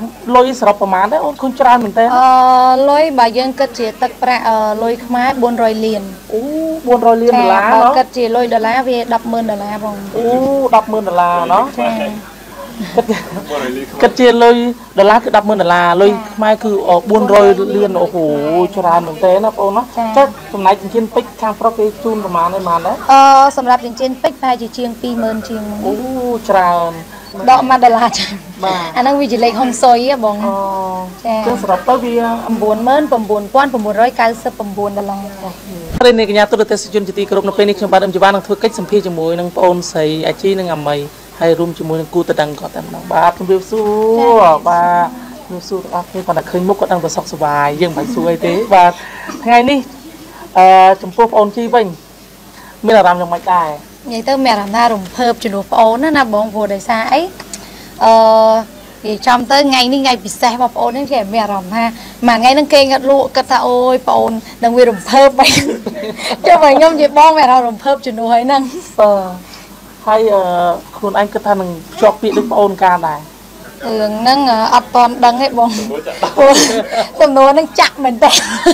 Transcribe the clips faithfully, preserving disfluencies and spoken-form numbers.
ลอยสระประมาณได้โอ้คุณจราเหมือนเต้ลอยบ่ายยังกระเจี๊ยตักประลอยขมายบนรอยเลียนโอ้บนรอยเลียนดอลลาร์เนาะกระเจี๊ยลอยดอลลาร์เวดับหมื่นดอลลาร์บงโอ้ดับหมื่นดอลลาร์เนาะกระเจี๊ยลอยดอลลาร์คือดับหมื่นดอลลาร์ลอยขมายคือบนรอยเลียนโอ้โหจราเหมือนเต้นะโอ้เนาะจะสมัยจริงๆปิ๊กทางโปรเกจูนประมาณได้มาได้เออสำหรับจริงๆปิ๊กพายจีเชียงปีเมินเชียงโอ้จราดอกมาดอลลาร์จังอันนั้นวิจิเล็กฮองซอยอะบงใช่ซึ่งสำหรับตัวเบียปมบุญเมินปมบุญป้อนปมบุญร้อยเก้าสิบปมบุญดอลลาร์เรื่องนี้กันยาตัวเตสจุนจิตีกรุงในปีนี้ขบัดอัมจุบานนังทุกข์กิจสัมพีจมูกนังปอนใส่อาชีพนังอเมย์ให้รวมจมูกนังกูตะดังก่อนแต่นังบาปเบียสู้บาเบียสู้อ่ะนี่ก่อนนักเคยมุกก็นังประสบสบายยังไปสู้ไอ้เต้บาไงนี่จมูกปอนชีวิตไม่ละรำยังไม่ได้ยังต้องแม่รำหน้ารำเพิ่มจมูกปอนนั่นนะบงโบได้ใช่thì trong tới ngày ní ngày bị xe vào ôn đến trẻ mẹ rầm ha mà ngay đang kêu ngắt lụa cất ta ôi ôn đang quy rầm thơm vậy cho mày nhom chị bong mẹ rầm thơm cho nuôi năng hay khuôn anh cất ta nằng cho bị được ôn ca này ừ nâng ấp toàn đằng hết bong tụi nó nâng chặt mình tè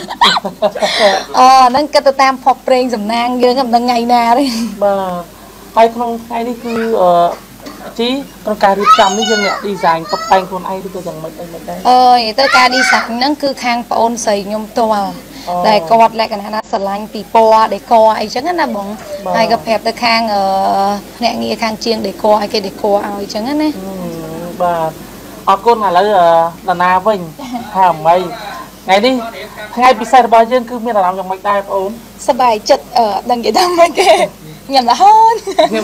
ờ nâng cất ta tam phọc preng sầm nang dương cầm nâng ngày nào đấy mà hay không hay đi cứ chí con cà rít chămนี่ยังเนี่ยดีไซน์ตกแต่งคนไอ้ที่ก็ยังไม่ได้ไม่ได้เออไอ้ตัวการดีไซน์นั่นคือคางปอนใส่ยมตัวแต่กอดแหละกันนะสลังปีปอได้กอไอ้จังนั้นนะบงไอ้กับแผลตัวคางเออเนี่ยงี้คางเชียงได้กอไอ้ก็ได้กอเอาไอ้จังนั้นนะบ่เอาก้นมาแล้วเออนานาวิ่งห้ามไม่ไงดิไงปีศาจบอยยังคือมีแต่เรายังไม่ได้ปอนสบายจัดเออดังอย่างนั้นไม่เก่งอย่างละฮ้อน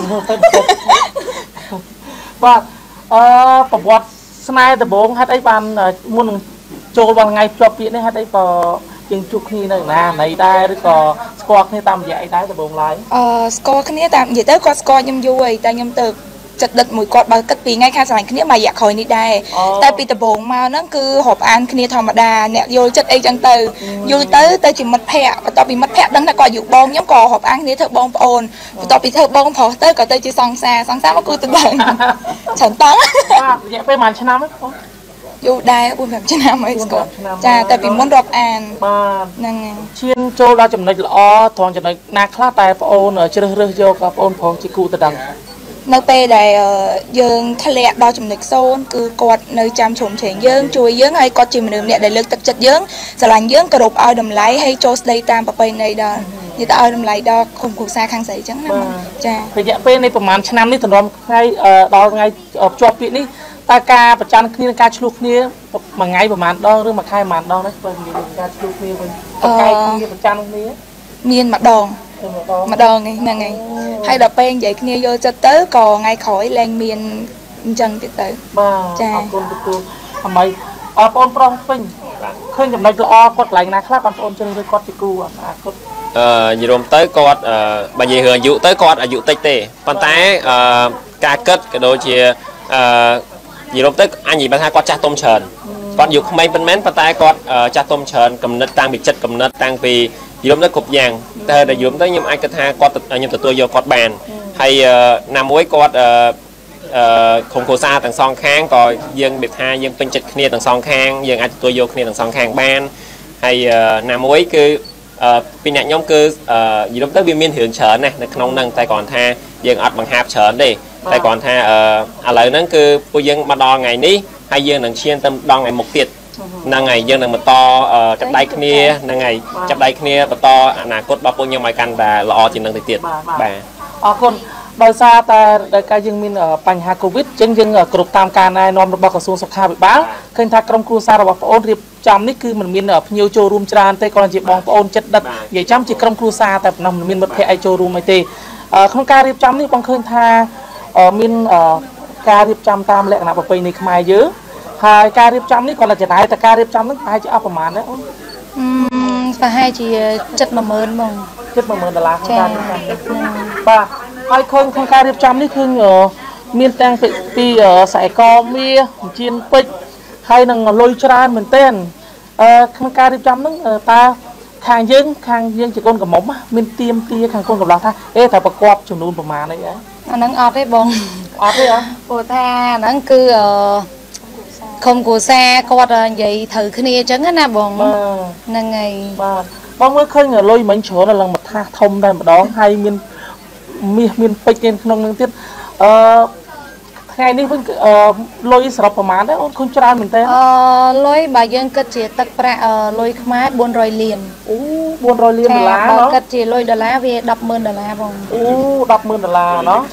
ว่าประวัติสมัยแต่บงฮัดไอ้บ้านมุ่งโจบางไงจบปีนี้ฮัดไอ้ปอยังจุกนี่หนึ่งนะในได้หรือก็สกอร์นี่ตามใหญ่ได้แต่บงไรเออสกอร์นี่ตามใหญ่แต่ก็สกอร์ยำยุยแต่ยำตึกจัดดัดมวยกอดบางกัดปีง่ายค่ะสมัยนี้มาอยากคอยนี่ได้แต่ปีตะบงมานั่นคือหอบอันคืนธรรมดาเนี่ยโยจัดไอ้จังตือโยเตอร์แต่จิมัดแพะต่อปีมัดแพะดังแต่ก่อนอยู่บงย้ำก่อหอบอันนี้เธอบงปอนต่อปีเธอบงพอเตอร์ก็เตอร์จีซองแซ่ซองแซ่มากูตึงเลยฉันตั้งอยากไปมันชนะไหมอยู่ได้บุญแบบชนะไหมสกอร์จ้าแต่ปีมันรอบอันนั่งไงเชียนโจเราจำในล้อทองจำในนาคลาแต่ปอนเออเชื่อเรื่องโยกับปอนพองจิกูตะดังនៅពេលដែលយើងធ្លាក់ដល់ចំណុចសូន្យគឺគាត់នៅចាំជ្រុំជ្រែងយើងជួយយើងហើយគាត់ជាមនុស្សម្នាក់ដែលលើកទឹកចិត្តយើងស្រឡាញ់យើងគោរពឲ្យតម្លៃហើយចូលស្ដីតាមប្រពៃណីដល់និយាយទៅឲ្យតម្លៃដល់ក្រុមគ្រួសារខាងស្រីអញ្ចឹងណាចារយៈពេលនៃប្រហែលឆ្នាំនេះតម្រាំថ្ងៃដល់ថ្ងៃជាប់ពាក្យនេះតើការប្រចាំគ្នានិងការឆ្លោះគ្នាមួយថ្ងៃប្រហែលដងឬមួយខែប្រហែលដងនេះបើនិយាយការឆ្លោះគ្នាវិញប្រកែកគ្នាប្រចាំគ្នាមានម្ដងម្ដងហ្នឹងហ្នឹងហើយដល់ពេលនិយាយគ្នាយកចិត្តទៅក៏ថ្ងៃក្រោយឡើងមានអញ្ចឹងទៀតទៅបាទចាអរគុណទទួលអមៃអរបងប្រុសពេញឃើញចំណុចល្អគាត់កន្លែងណាខ្លះបងប្អូនជ្រើសរើសគាត់ជាគូអនាគតអឺនិយាយរួមទៅគាត់បើនិយាយរឿងអាយុទៅគាត់អាយុតិចទេប៉ុន្តែអឺការគិតក៏ដូចជាអឺនិយាយរួមទៅអញនិយាយថាគាត់ចាស់ទុំច្រើនគាត់អាយុក្មេងប៉ុន្មានប៉ុន្តែគាត់ចាស់ទុំច្រើនកំណត់តាំងពីចិត្តកំណត់តាំងពីយល់ទៅគ្រប់យ៉ាងតែតែយល់ទៅខ្ញុំអាចគិតថាគាត់ខ្ញុំទទួលយកគាត់បានហើយណាមួយគាត់អឺក្រុមគ្រួសារទាំងសងខាងក៏យើងនិយាយថាយើងពេញចិត្តគ្នាទាំងសងខាងយើងអាចទទួលយកគ្នាទាំងសងខាងបានហើយណាមួយគឺពីអ្នកខ្ញុំគឺយល់ទៅវាមានរឿងច្រើនណាស់នៅក្នុងហ្នឹងតែគ្រាន់ថាយើងអត់បង្ហាប់ច្រើនទេតែគ្រាន់ថាឥឡូវហ្នឹងគឺពួកយើងមកដល់ថ្ងៃនេះហើយយើងនឹងឈានទៅដល់ថ្ងៃមុខទៀតហ្នឹងហើយយើងនឹងបន្តចាប់ដៃគ្នាហ្នឹងហើយចាប់ដៃគ្នាបន្តអនាគតរបស់ពួកខ្ញុំឲ្យកាន់តែល្អជាងនឹងទៅទៀតបាទអរគុណដោយសារតែដោយការយើងមានបញ្ហាកូវីដអញ្ចឹងយើងគ្រប់តាមការណែនាំរបស់ក្រសួងសុខាភិបាលឃើញថាក្រុមគ្រួសាររបស់បងអូនរៀបចំនេះគឺมันមានភ្ញៀវចូលរួមច្រើនទេគ្រាន់តែជាបងប្អូនចិត្តដិតនិយាយចំជាក្រុមគ្រួសារតែប៉ុណ្ណោះមិនមានមិត្តភ័ក្តិឲ្យចូលរួមអីទេក្នុងការរៀបចំនេះបងឃើញថាមានការរៀបចំតាមលក្ខណៈប្រពៃណីខ្មែរយើងហើយការរៀបចំនេះគាត់តែចំណាយតែការរៀបចំហ្នឹងប្រហែលជាអស់ប្រហែលដែរអូនប្រហែលជាចិត្ត một nghìn ហ្មងចិត្ត một nghìn ដុល្លារក្នុងការរៀបចំបាទហើយឃើញក្នុងការរៀបចំនេះគឺមានទាំងពីខ្សែកមាសជៀនពេជ្រហើយនឹងលុយច្រើនមែនទែនអឺក្នុងការរៀបចំហ្នឹងតើខាងយើងខាងយើងជាកូនកំមុំមានទៀមទាខាងកូនកំឡោះថាអេត្រូវប្រកបចំនួនប្រមាណអីហ៎អាហ្នឹងអត់ទេបងអត់ទេហ៎ព្រោះថាហ្នឹងគឺអឺ không có xa có vậy thử cái này chẳng á na bọn năng ngày bông mới khơi người lôi mấy chỗ là lần một tha thông đây mà đó hay miền miền miền tây trên không năng tiết ngày nay vẫn lôi sậpประมาณđấy không cho ra mình tên lôi bà dân cất chỉ tắc pra lôi khmá buôn rồi liền buôn rồi liền đô la nó cất chỉ lôi đô la về đập mơn đô la bông đập mơn đô la nó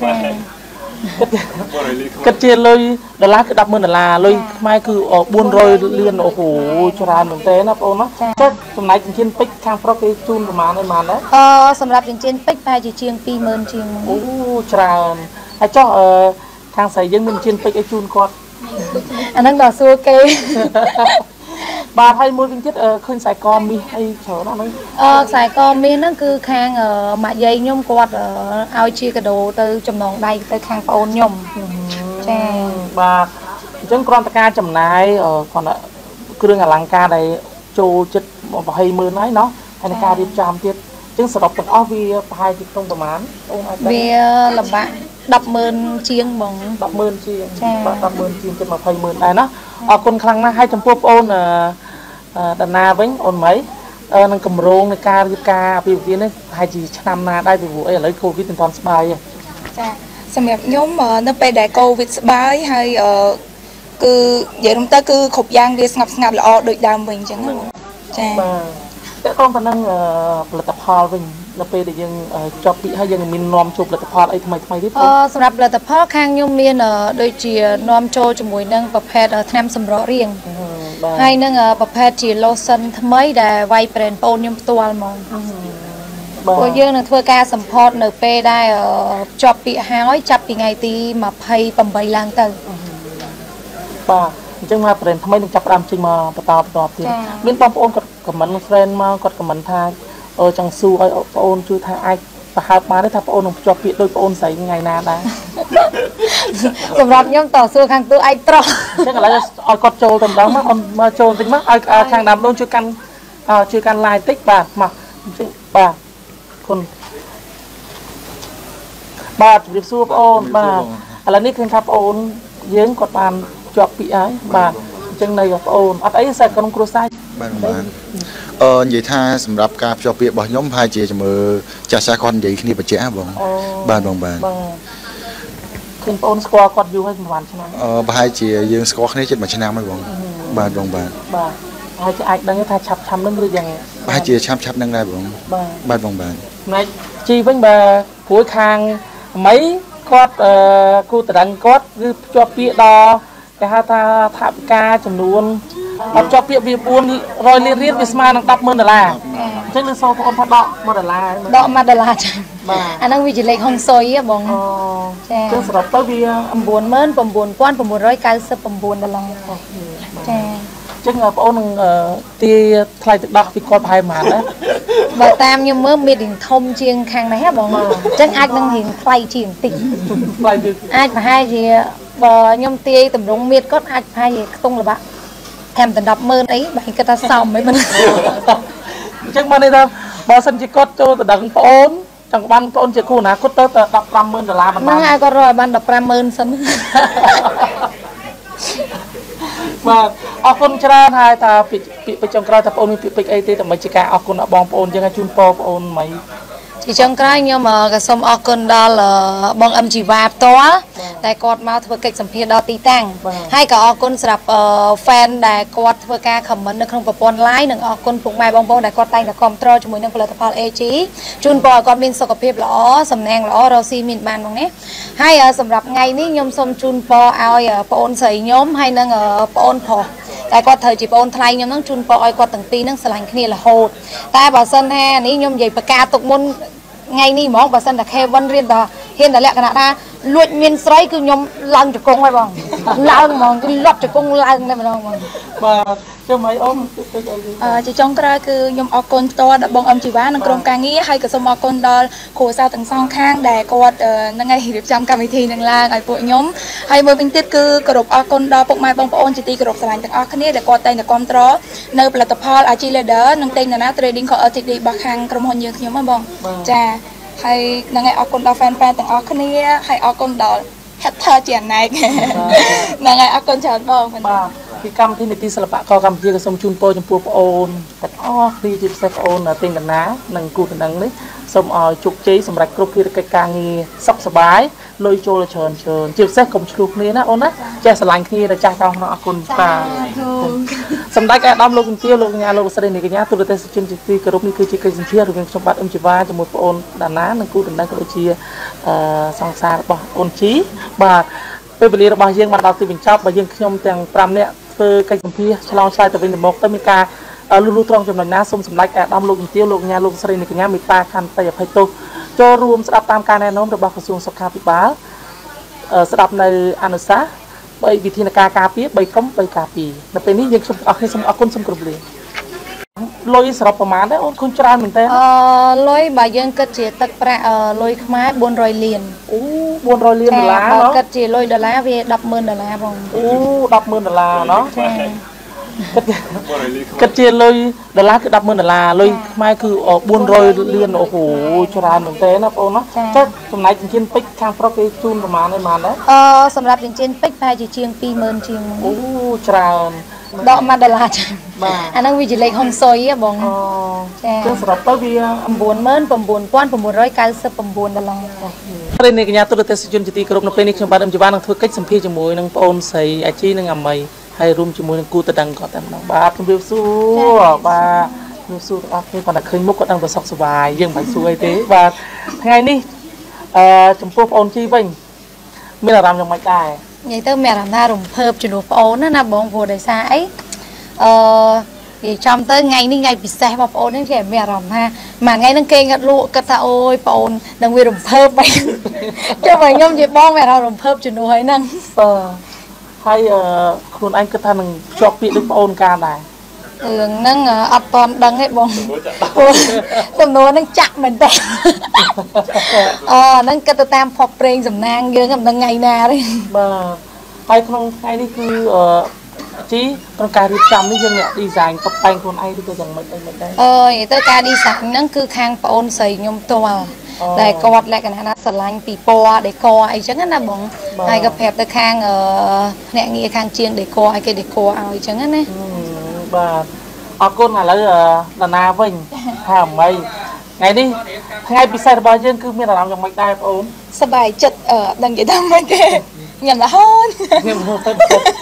cất chỉ lôi đô la cứ đập mơn đô la lôi mai cứ buôn rồi liền ồ hồ cho ra mình tên nó bông nó chắc hôm nay chính trên pick khang pro cái chunประมาณ này mà đấy sầmรับchính trên pick hai chỉ chiêng pi mơn chiêng cho raให้choทางใส่ยังมันชินไปไอจูนก่อนอันนั้นต่อสู้เกย์บาไทยมวยเป็นทิศเออขึ้นสายกอมมีไอเฉานั่นเลยเออสายกอมมีนั่นคือคางเออมาใยย่อมกอดเออเอาชีกระโดดtừจำนองใดtừคางปอนย่อมใช่บาจังกรอนตะการจำนายเออก่อนอะเครื่องอลังการใดโจจิตบอกให้มือน้อยเนาะให้ในการเรียบจำทิศจังสำหรับตัวอ้อวีพายที่ตรงประมาณวีลำบากดับเมินเชียงบองดับเมินเชียงดับเมินเชียงจะมาพายเมินได้เนาะเอาคนครั้งนั้นให้จำพวกโอนดันนาไว้โอนไหมนั่งกำรงในการยุกาปีนี้เนี่ยให้จีชนำนาได้ไปบุไอ้เลยโควิดเป็นตอนสบายจ้ะสำหรับย้อมนั่นไปได้โควิดสบายให้คืออย่างนั้นก็คือขบยางเรียสงับงับละอโดยดามวิ่งจังจ้ะแต่ต้องตอนนั้นผลิตภัณฑ์วิ่งเราไปแต่ยังจอบปีให้ยังมีนอมโชว์ผลิตภัณฑ์ไอ้ทำไมทำไมที่สำหรับผลิตภัณฑ์ข้างยมมีนโดยจีนอมโชว์จมูกนั่งประเภทน้ำสำรอเรียงให้นั่งประเภทจีโลซันทำไมได้ไวเปลี่ยนโปนยมตัวมองพวกยังนั่งเพื่อการสัมพอร์ตเนเปได้จอบปีห้อยจับปีไงตีมาพายปั๊มใบลางเตอร์ป่าจังมาเปลี่ยนทำไมถึงจับรำจริงมาประตอบประตอบทีมีปอมโอนกับกับมันเฟรนมากับกับมันทายเออจังสู้ไอ้โอนช่วยทายไอ้ประหารมาได้ทำโอนของจอบปีโดยโอนใส่ไงนานได้สำหรับย่อมต่อสู้ข้างตัวไอ้ตรอใช่กันแล้วไอ้กอดโจตรงนั้นมามาโจจริงมั้ยไอ้ข้างดำโดนช่วยกันช่วยกันลายติ๊กป่ะมาป่ะคนบาดรีบสู้โอนบาดอะไรนี่คือทับโอนเยื้องกดปานจอบปีไอ้บาดจังในกับโอนอัดไอ้ใส่กระดุมครัวไซบ้านบ้านเออใหญ่ท่าสำหรับการจอบปีบ่ย้อมพายเจียจมือจ่าสาคอนใหญ่ขึ้นไปเจ้าบ้างบ้านบ้างบ้านคุณโอนสกอร์กดอยู่ให้ประมาณใช่ไหมเออพายเจียยังสกอร์ขึ้นเจ็ดมาชนะไม่บ้างบ้านบ้างบ้านบ้านพายเจียไอ้ดังนี้ถ้าชับช้ำนั่นหรือยังพายเจียช้ำช้ำนั่งได้บ้างบ้านบ้างบ้านในจีเป็นแบบหัวคางไม้กอดกูตะดังกอดคือจอบปีดอแต่ถ้าถ้าทับกาจำนวนเอาจอบปีบีบุญรอยเรียนเรียนวิสมานังตับมือเดล่าใช่หรือโซ่พอพัดดอกมือเดล่าดอกมาเดล่าจ้ะอันนั้นวิจิเล็กห้องซอยอ่ะบองใช่ซึ่งสำหรับตัววีปุ่มบุญเมินปุ่มบุญก้อนปุ่มบุญร้อยเก้าสิบปุ่มบุญเดล่าใช่จึงเอาปอนตีทลายตึกดอกวิกรพายมาแล้วบตามยังเมื่อมีดิ่งทมเชียงคางไหนฮะบองจึงอาจนั่งเห็นไฟเชียงติ่งอาจมาให้เจียบยมตีตำรวจมีดก็อาจให้ตรงหรือเปล่าแถมแต่ดับมือไอ้ใบกระตาซ้ำไม่มันจังมาในทางบอสันจิกอตโจแต่ดังปอนจังบันปอนจะคู่นะก็เตอแต่ดับรำมือแต่ลาบันมาไงก็รอยบันดับรำมือซ้ำมาเอาคนชราไทยตาปิดปิดไปจังกรายตาปอนมีปิดไปไอตีแต่ไม่จิกาเอาคนบองปอนยังไงจุนปอปอนไหมที่จังกรายเนี่ยมากระสมออกคนดอลบองอัมจีวาบตัวแต่กอดมาเพื่อเก็บสัมผัสดอตีตั้งให้กับออกคนสำหรับแฟนแต่กอดเพื่อการคอมเมนต์ในครั้งประปนไลน์หนึ่งออกคนปลุกไม้บองบองแต่กอดแต่งแต่คอมตรอจมูกนั่งผลิตภัณฑ์เอจีจุนปอกอดมินสกปรกหล่อสำแดงหล่อเราซีมินบานตรงนี้ให้สำหรับไงนี่ยมสมจุนปอเอาปอนใส่ยมให้นั่งปอนพอแต่ก็เธอจีบอนไทยยมนั่งจุนปอไอ้กอดตั้งปีนั่งสลายขี้ละโหดแต่บอสันแห่นี้ยมใหญ่ประกาศตกมนไงนี่หมอบอสันแต่แค่วันเรียนแต่เห็นแต่แหละขนาดนั้นลุยเมียนไซคือยมลังจะกงไว้บ้างลังมองคือลับจะกงลังได้ไหมน้องมาจะไม่อ้อมจะจ้องกระคือยมออกคนตัวบองอมจีว่านังกรมการงี้ให้กับสมอคนดอลโขซาตั้งสองข้างแดกอดนั่งไงเรียบจำการวิธีนั่งล่างไอ้พวกยมให้เมื่อเป็นติดคือกระบออกคนดอลพวกไม้บองปอนจิตีกระบสลายตั้งออกนี้แต่กอดเตยแต่กอมตรอเนื้อผลิตภัณฑ์อาชีพเลเดอร์นั่งเตยนะเทรดดิ้งของอาทิตย์ดีบางครั้งกรมหอนยืนยมมาบองจ้าให้นั่งไงออกคนดอลแฟนแฟนแต่งออกนี้ให้ออกคนดอลแฮตเธอเจียนไหนนั่งไงออกคนชาวบ้านมันบពីកម្មវិធីនីតិសិល្បៈកកម្ពុជាក៏សូមជូនពរចំពោះបងអូនទាំងអស់គ្នាជាពិសេសបងអូនទាំងកណានិងគូតំណែងនេះសូមឲ្យជោគជ័យសម្រាប់គ្រប់ភារកិច្ចការងារសុខសប្បាយលុយចូលច្រើនច្រើនជាពិសេសកុំឆ្លោះគ្នាណាអូនណាចេះស្រឡាញ់គ្នាដល់ចាស់កោអរគុណតាសម្ដេចអាដាមលោកជំទាវលោកកញ្ញាលោកស្រីនាងកញ្ញាទូរទស្សនិកជនជាទីគោរពនេះគឺជាកិច្ចសម្ភាររវាងខ្ញុំបាទអឹមជីវ៉ាជាមួយបងអូនដាណានិងគូតំណែងក៏ដូចជាសង្សាររបស់អូនជីបាទពេលវេលារបស់យើងបានដល់ទីបញ្ចប់បើយើងខ្ញុំទាំងប្រាំនាក់ធ្វើកិច្ចសម្ភារឆ្លងឆ្លើយទៅវិញទៅមកទៅមានការលុះលុះត្រង់ចំណុចណាសូមសម្ដេចអាដាមលោកជំទាវលោកកញ្ញាលោកស្រីនាងកញ្ញាមេត្តាខន្តីអភ័យទោសចូលរួមស្ដាប់តាមការណែនាំរបស់ក្រសួងសុខាភិបាលស្ដាប់នៅអនុសាសន៍បីវិធានការការពារបីកុំបីការពារនៅពេលនេះយើងសូមអរគុណសូមអរគុណសូមគោរពលាលុយសរុបប្រមាណដែរអូនឃើញច្រើនមែនតើអឺលុយបើយើងគិតជាទឹកប្រាក់លុយខ្មែរបួនរយលានអូបួនរយលានដុល្លារបើគិតជាលុយដុល្លារវាដប់ម៉ឺនដុល្លារបងអូដប់ម៉ឺនដុល្លារណោះគិតជាលុយដុល្លារគឺដប់ម៉ឺនដុល្លារលុយខ្មែគឺបួនរយលានអូហូច្រើនមែនតើណាបងអូនណាចុះចំណែកចិញ្ចៀនពេជ្រខាងប្រុសគេជូនប្រមាណឯប៉ុន្មានដែរអឺសម្រាប់ចិញ្ចៀនពេជ្រប្រហែលជាជាងពីរម៉ឺនជាងអូច្រើនដកមួយដុល្លារចាបាទអាហ្នឹងវាជាលេខហុងស៊ុយហ៎បងអូចាគឺសរុបទៅវា៩ម៉ឺន៩ពាន់៩រយកៅសិប៩ដុល្លារពេលនេះកញ្ញាទូរទស្សនិកជនជាទីគោរពនៅពេលនេះខ្ញុំបាទអឹមជីវ៉ានឹងធ្វើកិច្ចសម្ភារជាមួយនឹងបងអូនស្រីអាជីនិងអាមីហើយរួមជាមួយនឹងគូតដឹងគាត់តែម្ដងបាទជំរាបសួរបាទជំរាបសួរបងប្អូនគាត់តែឃើញមុខគាត់ដឹងប្រសពសុបាយយើងមិនបាច់សួរអីទេបាទថ្ងៃនេះអឺចំពោះបងអូនជីវិញមានអារម្មណ៍យ៉ាងម៉េចដែរនិយាយទៅមានអារម្មណ៍ថារំភើបជំនួសបងអូនណាណាបងព្រោះដោយសារអីអឺនិយាយចំទៅថ្ងៃនេះថ្ងៃពិសេសបងប្អូនហ្នឹងគេមានអារម្មណ៍ថាមួយថ្ងៃហ្នឹងគេងត់លក់គិតថាអូយបងអូននឹងវារំភើបបែបចុះបើខ្ញុំជាបងមានអារម្មណ៍រំភើបជំនួសហើយហ្នឹងបាទហើយខ្លួនឯងគិតថានឹងជាប់ពាក្យដូចបងអូនកាលដែររឿងហ្នឹងអត់តន់ដឹងទេបងសំណួរហ្នឹងចាក់មែនតើអឺហ្នឹងគិតទៅតាមផុសប្រេងសំណាងយើងមិនដឹងថ្ងៃណាទេបាទហើយក្នុងថ្ងៃនេះគឺអឺជីក្នុងការរៀបចំនេះយើងអ្នក design តុបតែងខ្លួនឯងឬក៏យ៉ាងម៉េចអីមិនដែរអឺនិយាយទៅការ design ហ្នឹងគឺខាងបងអូនស្រីខ្ញុំផ្ទាល់តែគាត់លក្ខណៈថាស្រឡាញ់ពីពណ៌ដេកអីចឹងណាបងហើយក៏ប្រាប់ទៅខាងអ្នកងារខាងជាងដេកឲ្យគេដេកឲ្យចឹងណាបាទអរគុណឥឡូវតាណាវិញថាអមីថ្ងៃនេះថ្ងៃពិសេសរបស់យើងគឺមានអារម្មណ៍យ៉ាងម៉េចដែរបងអូនសប្បាយចិត្តដឹងនិយាយថាម៉េចទេញ៉ាំរហូតញ៉ាំរហូត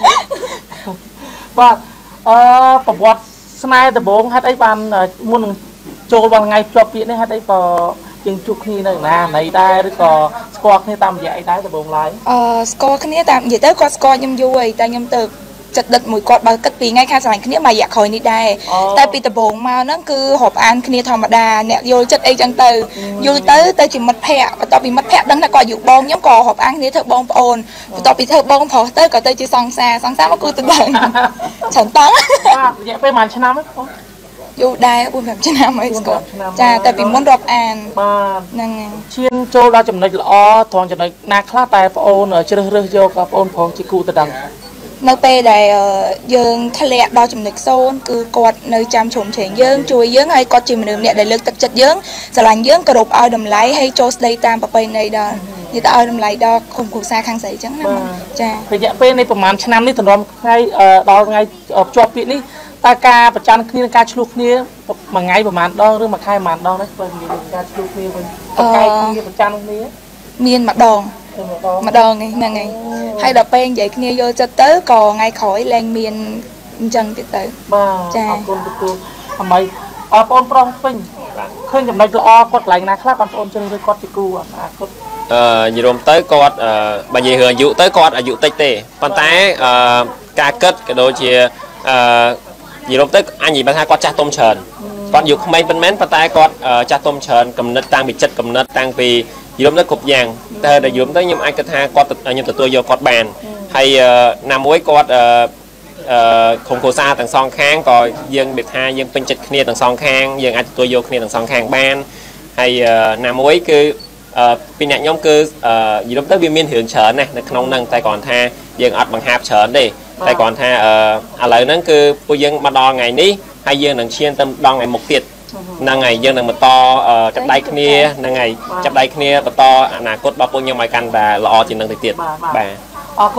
បាទអឺប្រវត្តិស្នេហ៍ដំបងហេតុអីបានមុននឹងចូលបងថ្ងៃជាប់ពាក្យនេះហេតុអីក៏យើងជួបគ្នានៅណាណៃដែរឬក៏ស្គាល់គ្នាតាមរយៈអីដែរដំបងឡើយអឺស្គាល់គ្នាតាមនិយាយទៅគាត់ស្គាល់ខ្ញុំយូរហើយតែខ្ញុំទៅចិត្តដិតមួយគាត់បើគិតពីថ្ងៃខាងស្រឡាញ់គ្នាមួយរយៈក្រោយនេះដែរតែពីដំបូងមកហ្នឹងគឺរាប់អានគ្នាធម្មតាអ្នកយល់ចិត្តអីចឹងទៅយល់ទៅទៅជាមិត្តភក្តិបន្ទាប់ពីមិត្តភក្តិដឹងថាគាត់อยู่បងខ្ញុំក៏រាប់អានគ្នាធ្វើបងប្អូនបន្ទាប់ពីធ្វើបងប្រុសទៅក៏ទៅជាសង្សារសង្សារមកគឺទៅដឹងច្រើនតង់បាទរយៈពេលប្រហែលឆ្នាំហ្នឹងបងយូរដែរបួនប្រាំឆ្នាំអីស្គាល់ចាតែពីមុនរាប់អានបាទហ្នឹងឈានចូលដល់ចំណុចល្អត្រង់ចំណុចណាខ្លះតែបងអូនជ្រើសរើសយកបងអូនប្រុសជាគូទៅដឹងនៅពេលដែលយើងធ្លាក់ដល់ចំណុចសូន្យគឺគាត់នៅចាំជ្រុំជ្រែងយើងជួយយើងហើយគាត់ជាមនុស្សម្នាក់ដែលលើកទឹកចិត្តយើងស្រឡាញ់យើងគោរពឲ្យតម្លៃហើយចូលស្ដីតាមប្រពៃណីដល់និយាយទៅឲ្យតម្លៃដល់ក្រុមគ្រួសារខាងស្រីអញ្ចឹងណាចារយៈពេលនៃប្រហែលឆ្នាំនេះតម្រាំថ្ងៃដល់ថ្ងៃភ្ជាប់ពាក្យនេះតើការប្រចាំគ្នានិងការឆ្លោះគ្នាមួយថ្ងៃប្រហែលដងឬមួយខែប្រហែលដងនេះបើនិយាយការឆ្លោះគ្នាវិញតើកាយគ្នាប្រចាំគ្នាមានម្ដងម្ដងហ្នឹងហើយហើយដល់ពេលនិយាយគ្នាយល់ចិត្តទៅក៏ថ្ងៃក្រោយឡើងមានអញ្ចឹងទៀតទៅបាទអរគុណទទួលអមីអរបងប្រុសវិញឃើញចំណុចល្អគាត់កន្លែងណាខ្លះបងប្អូនជ្រើសរើសគាត់ជាគូអនាគតអឺនិយាយរួមទៅគាត់បើនិយាយរឿងអាយុទៅគាត់អាយុតិចទេប៉ុន្តែអឺការគិតក៏ដូចជាអឺនិយាយរួមទៅអញនិយាយថាគាត់ចាស់ទុំច្រើនគាត់អាយុក្មេងប៉ុន្មានប៉ុន្តែគាត់ចាស់ទុំច្រើនកំណត់តាំងពីចិត្តកំណត់តាំងពីយល់ទៅគ្រប់យ៉ាងតែដល់យល់ទៅខ្ញុំអាចគិតថាគាត់ខ្ញុំទទួលយកគាត់បានហើយណាមួយគាត់អឺក្រុមគ្រួសារទាំងសងខាងក៏យើងនិយាយថាយើងពេញចិត្តគ្នាទាំងសងខាងយើងអាចទទួលយកគ្នាទាំងសងខាងបានហើយណាមួយគឺពីអ្នកខ្ញុំគឺយល់ទៅវាមានរឿងច្រើនណាស់នៅក្នុងហ្នឹងតែគ្រាន់ថាយើងអត់បង្ហាប់ច្រើនទេតែគ្រាន់ថាឥឡូវហ្នឹងគឺពួកយើងមកដល់ថ្ងៃនេះហើយយើងនឹងឈានទៅដល់ថ្ងៃមុខទៀតហ្នឹងហើយយើងនឹងបន្តចាប់ដៃគ្នាហ្នឹងហើយចាប់ដៃគ្នាបន្តអនាគតរបស់ពួកខ្ញុំឲ្យកាន់តែល្អជាងនឹងទៅទៀតបាទអរគុណអ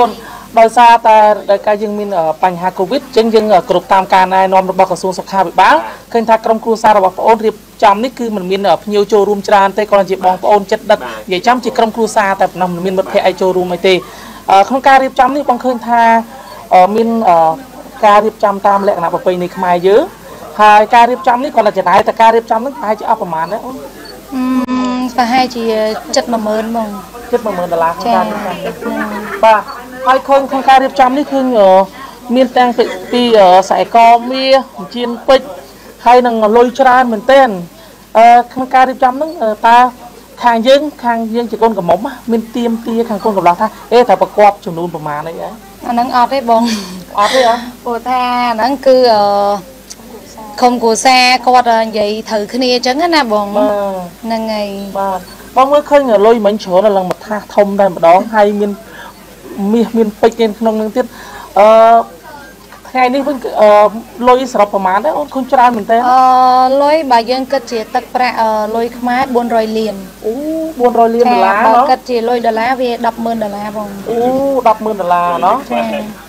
ដោយសារតែដោយការយើងមានបញ្ហា Covid អញ្ចឹងយើងគ្រប់តាមការណែនាំរបស់ក្រសួងសុខាភិបាលឃើញថាក្រុមគ្រួសាររបស់បងអូនរៀបចំនេះគឺมันមានភ្ញៀវចូលរួមច្រើនទេគ្រាន់តែជាបងប្អូនចិត្តដិតនិយាយចំជាក្រុមគ្រួសារតែប៉ុណ្ណោះមិនមានមិត្តភ័ក្តិឲ្យចូលរួមអីទេក្នុងការរៀបចំនេះបងឃើញថាមានការរៀបចំតាមលក្ខណៈប្រពៃណីខ្មែរយើងហើយការរៀបចំនេះគាត់តែចំណាយតែការរៀបចំនេះប្រហែលជាអស់ប្រមាណដែរអូនប្រហែលជាជិតមួយម៉ឺនហ្មងជិតមួយម៉ឺនដុល្លារក្នុងការរៀបចំបាទហើយឃើញក្នុងការរៀបចំនេះគឺមានទាំងពីខ្សែកមាសជៀនពេជ្រហើយនឹងលុយច្រើនមែនទែនអឺក្នុងការរៀបចំហ្នឹងតើខាងយើងខាងយើងជាកូនកំមុំមានទៀមទាខាងកូនកំឡោះថាអេត្រូវប្រកបចំនួនប្រមាណអីហ៎អាហ្នឹងអត់ទេបងអត់ទេហ៎ព្រោះថាអាហ្នឹងគឺខំគូសាគាត់និយាយត្រូវគ្នាអញ្ចឹងណាបងហ្នឹងហើយបាទបងមើលឃើញលុយមិញច្រើនឡើងមកថាធំតែម្ដងហើយមានមាសមានពេជ្រក្នុងនឹងទៀតអឺថ្ងៃនេះវិញលុយសរុបប្រមាណដែរអូនឃើញច្រើនមែនតើអឺលុយបើយើងគិតជាទឹកប្រាក់លុយខ្មែរបួនរយលានអូបួនរយលានដុល្លារបើគិតជាលុយដុល្លារវាដប់ម៉ឺនដុល្លារបងអូដប់ម៉ឺនដុល្លារណោះចា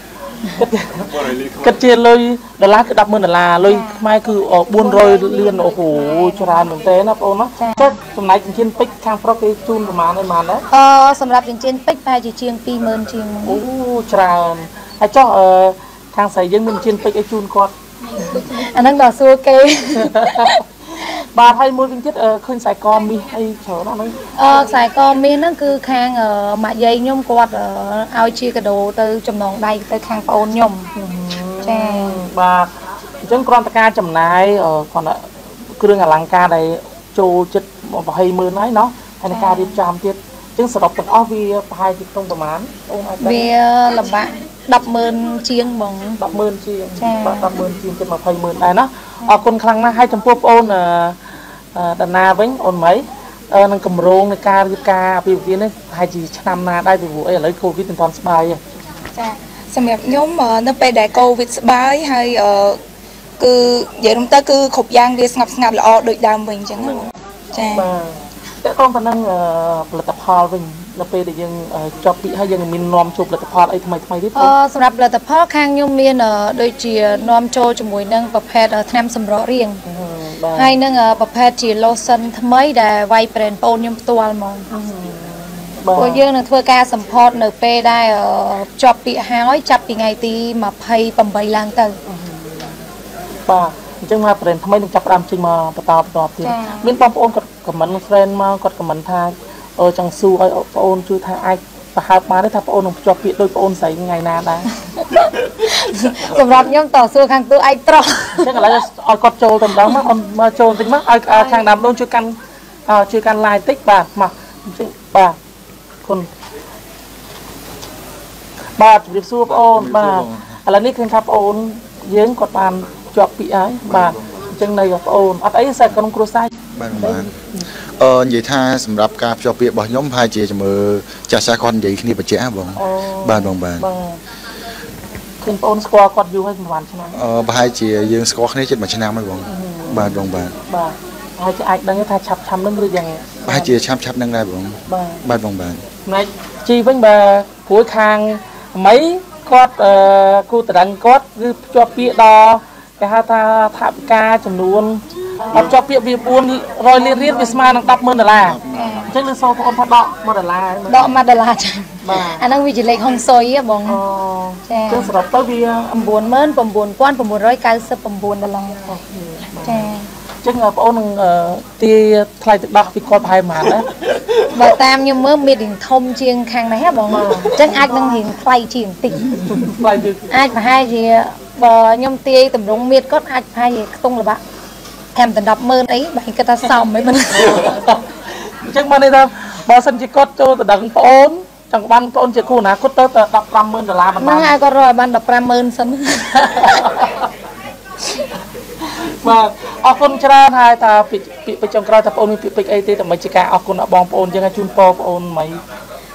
គិតជាលុយដុល្លារគឺដប់ម៉ឺនដុល្លារលុយខ្មែរគឺបួនរយលានអូហូច្រើនមែនតើណាបងអូនណាចុះចំណែកចិញ្ចៀនពេជ្រខាងប្រុសគេជូនប្រមាណហើយប៉ុន្មានដែរអឺសម្រាប់ចិញ្ចៀនពេជ្រតែជាជាងពីរម៉ឺនជាងអូច្រើនហើយចុះអឺខាងស្រីយើងមានចិញ្ចៀនពេជ្រឲ្យជូនគាត់អាហ្នឹងដល់សួរគេបាទហើយមួយវិញទៀតឃើញខ្សែកមាសអីច្រើនណាស់ហ្នឹងអឺខ្សែកមាសហ្នឹងគឺខាងម៉ាក់យាយខ្ញុំគាត់ឲ្យជាកាដូទៅចំណងដៃទៅខាងប្អូនខ្ញុំចាបាទអញ្ចឹងគ្រាន់តែការចំណាយគាត់គ្រឿងអលង្ការដែលចូលចិត្តប្រហែលម៉ឺនហើយណោះហើយការរៀបចំទៀតអញ្ចឹងសរុបទាំងអស់វាប្រហែលជាក្នុងប្រមាណអូនអាចវាលំបាកដប់ម៉ឺនជាងបងដប់ម៉ឺនជាងបាទដប់ម៉ឺនជាងជិតម្ភៃម៉ឺនដែរណាអរគុណខ្លាំងណាស់ហើយចំពោះបងអូនដាណាវិញអូនម៉ៃនឹងកម្រងនៃការរៀបការអាពាហ៍ពិពាហ៍នេះប្រហែលជាឆ្នាំណាដែរពីព្រោះអីឥឡូវកូវីដមិនទាន់ស្បាយទេចាសម្រាប់ខ្ញុំនៅពេលដែលកូវីដស្បាយហើយគឺនិយាយរំទៅគឺគ្រប់យ៉ាងវាស្ងប់ស្ងាត់ល្អដូចដើមវិញអញ្ចឹងចាបាទតើតោះប៉ុណ្ណឹងផលិតផលវិញនៅពេលដែលយើងចប់ពីហើយយើងមាននាំចូលផលិតផលអីថ្មីថ្មីទៀតអឺសម្រាប់ផលិតផលខាងខ្ញុំមានដូចជានាំចូលជាមួយនឹងប្រភេទថ្នាំសម្រក់រាងហើយនឹងប្រភេទជា lotion ថ្មីដែលវាយ brand បងខ្ញុំផ្ទាល់ហ្មងពួកយើងនឹងធ្វើការសម្ពោធនៅពេលដែលជាប់ពាក្យហើយចាប់ពីថ្ងៃទីម្ភៃប្រាំឡើងទៅបាទអញ្ចឹងមក brand ថ្មីនឹងចាប់ផ្ដើមចេញមកបន្តបន្តទៀតមានបងប្អូនគាត់ comment friend មកគាត់ comment ថាអឺចង់សួរឲ្យបងអូនជួយថាអាចប្រហើបបានទេថាបងអូននឹងភ្ជាប់ពាក្យដូចបងអូនស្រីថ្ងៃណាដែរសម្រាប់ខ្ញុំតសួរខាងទូឯងត្រោះអញ្ចឹងឥឡូវឲ្យគាត់ចូលទៅម្ដងមកអូនមកចូលបន្តិចមកឲ្យខាងដើមដូនជួយកាន់ជួយកាន់ live តិចបាទមកអញ្ចឹងបាទគុណបាទជម្រាបសួរបងអូនបាទឥឡូវនេះឃើញថាបងអូនយើងគាត់បានជាប់ពាក្យហើយបាទអញ្ចឹងនៅបងអូនអត់អីសែក្រុមគ្រួសារបាទបាទអឺនិយាយថាសម្រាប់ការភ្ជាប់ពាក្យរបស់ខ្ញុំប្រហែលជាជំរឿចាស់ចាស់គាត់និយាយគ្នាបញ្ជាក់បងបាទបងបាទឃើញបងអូនស្គាល់គាត់យូរហើយប្រហែលឆ្នាំអឺប្រហែលជាយើងស្គាល់គ្នាជិតមួយឆ្នាំហើយបងបាទបងបាទបាទហើយជាអាចដឹងថាឆាប់ឆាប់នឹងឬយ៉ាងប្រហែលជាឆាប់ឆាប់នឹងដែរបងបាទបងបាទផ្នែកជីវិញបើព្រួយខាងម៉ៃគាត់អឺគូតរឹងគាត់គឺភ្ជាប់ពាក្យដល់គេហៅថាថាវិការចំនួនអត់ជាប់ពាក្យវាបួនរយលានរៀលវាស្មើនឹងដប់ម៉ឺនដុល្លារអញ្ចឹងនឹងសូមបងអូនថាដកមួយដុល្លារដកមួយដុល្លារចាបាទអាហ្នឹងវាជាលេខហុងស៊ុយហ៎បងចាអញ្ចឹងសរុបទៅវា៩ម៉ឺន៩ពាន់៩រយកៅសិប៩ដុល្លារចាអញ្ចឹងបងអូននឹងទាថ្លៃទឹកដោះពីគាត់ប្រហែលប៉ុន្មានដែរបើតាមខ្ញុំមើលមានរៀងធំជាងខាងនេះហ៎បងអញ្ចឹងអាចនឹងរៀងថ្លៃជាងបន្តិចថ្លៃជាងអាចប្រហែលជាបើខ្ញុំទាយតម្រង់មៀតគាត់អាចប្រហែលជាខ្ទង់ល្បាក់ថែមតែដប់ម៉ឺនអីបើគេថាសមហ្មងមិនអញ្ចឹងមកនេះថាបើសិនជាគាត់ចូលទៅដឹងប្អូនចង់បានប្អូនជាគូអនាគតទៅដប់ប្រាំម៉ឺនដុល្លារប៉ុណ្ណាហ្នឹងហើយគាត់រកឲ្យបានដប់ប្រាំម៉ឺនសិនបាទអរគុណច្រើនហើយថាពាក្យពេចន៍ចុងក្រោយថាប្អូនមានពាក្យពេចន៍អីទេដើម្បីជាការអរគុណដល់បងប្អូនយើងឲ្យជូនពរប្អូនមិន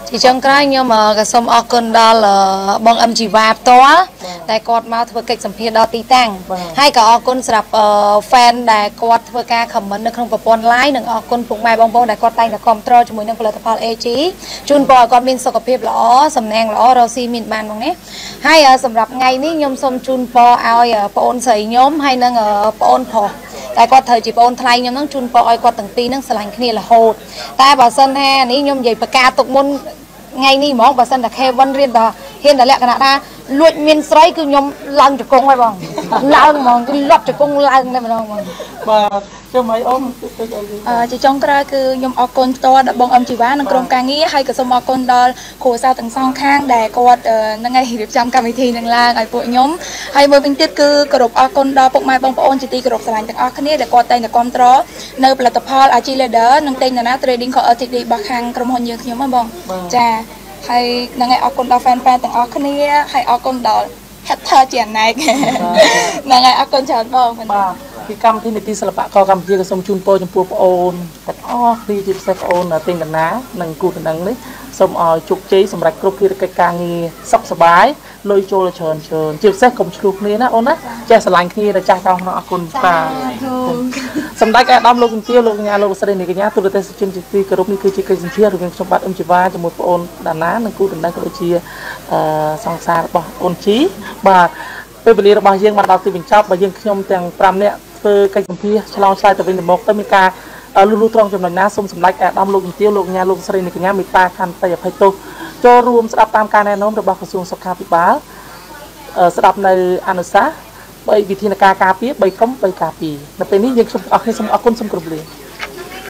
chỉ trong cái nhưng mà cái sông Okun đó là bong âm chỉ vạp to đại quạt mau thưa kịch sầm phiệt đó tí tăng hay cả Okun sập fan đại quạt thưa ca comment được không có pon lái được Okun phục mai bong bong đại quạt tay là control cho mỗi năng lựcផល เอ จี chun bò quạt min សុខភាពល្អសំណាងល្អរស៊ីមានបានបងនេះហើយសម្រាប់ថ្ងៃនេះខ្ញុំសូមជូនពរឲ្យបងអូនស្រីខ្ញុំហើយនឹងបងអូនប្រុសតែគាត់ត្រូវជាបងអូនថ្លៃខ្ញុំនឹងជូនពរឲ្យគាត់ទាំងពីរនឹងស្រឡាញ់គ្នារហូតតែបើសិនថានេះខ្ញុំនិយាយប្រកាសទុកមុនថ្ងៃនេះហ្មងបើសិនតែ ខេ វ៉ាន់ រៀនដល់ហ៊ានតែលក្ខណៈថាលួចមានស្រីគឺខ្ញុំឡើងជង្គង់ហើយបងឡើងហ្មងគឺលាត់ជង្គង់ឡើងតែម្ដងហ្មងបាទចាំឲ្យអូនអឺជាចុងក្រោយគឺខ្ញុំអរគុណផ្ទាល់ដល់បងអឹមជីវ៉ានិងក្រុមការងារហើយក៏សូមអរគុណដល់គ្រូសាស្ត្រទាំងសងខាងដែលគាត់នឹងឲ្យរៀបចំកម្មវិធីនឹងឡើងឲ្យពួកខ្ញុំហើយមួយវិញទៀតគឺគោរពអរគុណដល់ពុកម៉ែបងប្អូនជាទីគោរពស្រឡាញ់ទាំងអស់គ្នាដែលគាត់តែងតែគាំទ្រនៅផលិតផល អា ជី Leader និងតែងតាណា Trading Co. Ltd របស់ខាងក្រុមហ៊ុនយើងខ្ញុំហ្នឹងបងចាហើយនឹងឲ្យអរគុណដល់ fan fan ទាំងអស់គ្នាហើយអរគុណដល់ hater ជាណែកនឹងឲ្យអរគុណច្រើនបងបាទពីកម្មវិធីនីតិសិល្បៈកម្ពុជាក៏សូមជូនពរចំពោះបងអូនទាំងអស់គ្នាជាពិសេសបងអូនទិញកណានិងគូតំណែងនេះសូមឲ្យជោគជ័យសម្រាប់គ្រប់ភារកិច្ចការងារសុខសប្បាយលុយចូលច្រើនច្រើនជាពិសេសកុំឆ្លោះគ្នាណាអូនណាចេះស្រឡាញ់គ្នាដល់ចាស់ចោលក្នុងអរគុណបាទសម្ដេចអាដាមលោកជំទាវលោកកញ្ញាលោកស្រីនាងកញ្ញាទូរទស្សនិកជនជាទីគោរពនេះគឺជាកិច្ចសន្យារវាងខ្ញុំបាទអឹមជីវ៉ាជាមួយបងអូនដាណានិងគូតំណែងក៏ដូចជាសង្សាររបស់អូនជីបាទពេលវេលារបស់យើងបានដល់ទីបញ្ចប់បើយើងខ្ញុំទាំងប្រាំនាក់ធ្វើកិច្ចសម្ភារឆ្លងឆ្លើយទៅវិញទៅមកទៅមានការលុះលុះត្រង់ចំណុចណាសូមសម្ដេចអាដាមលោកជំទាវលោកកញ្ញាលោកស្រីនាងកញ្ញាមេត្តាខន្តីអភ័យទោសចូលរួមស្ដាប់តាមការណែនាំរបស់ក្រសួងសុខាភិបាលស្ដាប់នៅអនុសាសន៍បីវិធានការការពារបីកុំបីការពារនៅពេលនេះយើងខ្ញុំអរគុណសូមអរគុណសូមគោរពលា